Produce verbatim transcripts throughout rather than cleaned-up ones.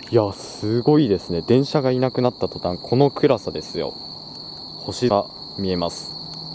いや、すごいですね。電車がいなくなった途端、この暗さですよ。星が見えます。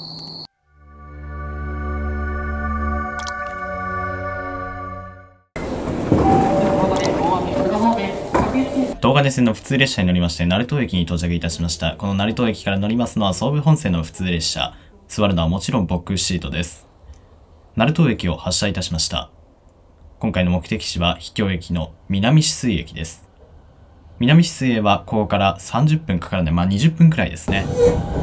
東金線の普通列車に乗りまして、成東駅に到着いたしました。この成東駅から乗りますのは総武本線の普通列車。座るのはもちろんボックスシートです。成東駅を発車いたしました。今回の目的地は秘境駅の南酒水駅です。南酒水へはここからさんじゅっぷんかかるので、まあにじゅっぷんくらいですね。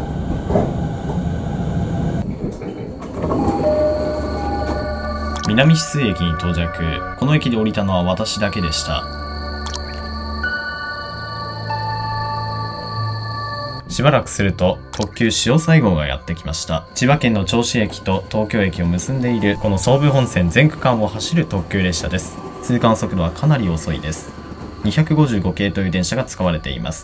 南酒水駅に到着。この駅で降りたのは私だけでした。しばらくすると特急しおさい号がやってきました。千葉県の銚子駅と東京駅を結んでいるこの総武本線全区間を走る特急列車です。通過の速度はかなり遅いです。にひゃくごじゅうごけいという電車が使われています。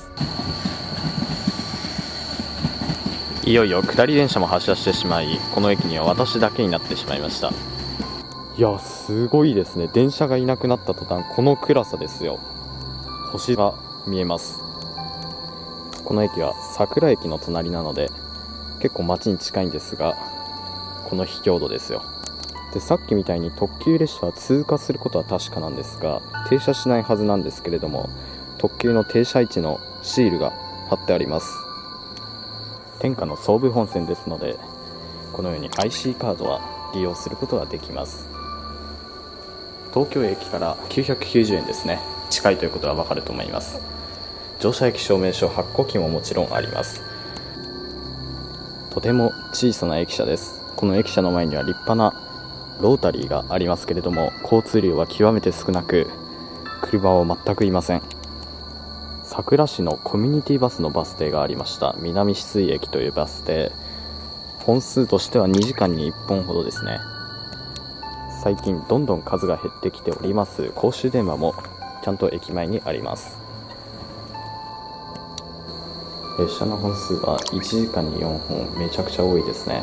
いよいよ下り電車も発車してしまい、この駅には私だけになってしまいました。いや、すごいですね。電車がいなくなった途端、この暗さですよ。星が見えます。この駅は桜駅の隣なので結構街に近いんですが、この秘境度ですよ。で、さっきみたいに特急列車は通過することは確かなんですが、停車しないはずなんですけれども、特急の停車位置のシールが貼ってあります。天下の総武本線ですので、このように アイシー カードは利用することができます。東京駅からきゅうひゃくきゅうじゅうえんですね。近いということはわかると思います。乗車駅証明書発行機ももちろんあります。とても小さな駅舎です。この駅舎の前には立派なロータリーがありますけれども、交通量は極めて少なく、車は全くいません。佐倉市のコミュニティバスのバス停がありました。南酒水駅というバス停、本数としてはにじかんにいっぽんほどですね。最近どんどん数が減ってきております。公衆電話もちゃんと駅前にあります。列車の本数はいちじかんによんほん、めちゃくちゃ多いですね。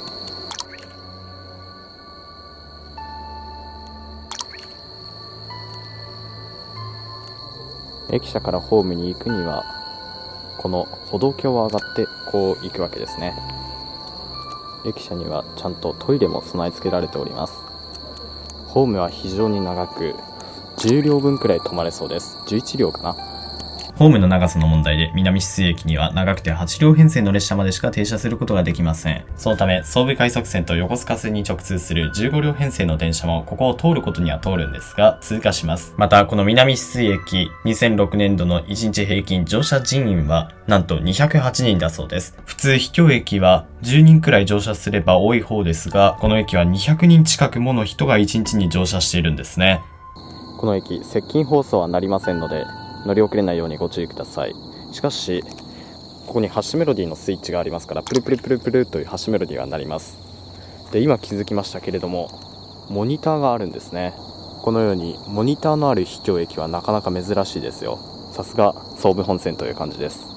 駅舎からホームに行くにはこの歩道橋を上がってこう行くわけですね。駅舎にはちゃんとトイレも備え付けられております。ホームは非常に長く、じゅうりょうぶんくらい止まれそうです。じゅういちりょうかな。 ホームの長さの問題で南酒水駅には長くてはちりょう編成の列車までしか停車することができません。そのため総武快速線と横須賀線に直通するじゅうごりょう編成の電車もここを通ることには通るんですが通過します。またこの南酒水駅にせんろくねんどのいちにち平均乗車人員はなんとにひゃくはちにんだそうです。普通秘境駅はじゅうにんくらい乗車すれば多い方ですが、この駅はにひゃくにん近くもの人がいちにちに乗車しているんですね。 この駅接近放送はなりませんので乗り遅れないようにご注意ください。しかしここにハッシュメロディーのスイッチがありますから、プルプルプルプルというハッシュメロディーが鳴ります。で、今気づきましたけれども、モニターがあるんですね。このようにモニターのある秘境駅はなかなか珍しいですよ。さすが総武本線という感じです。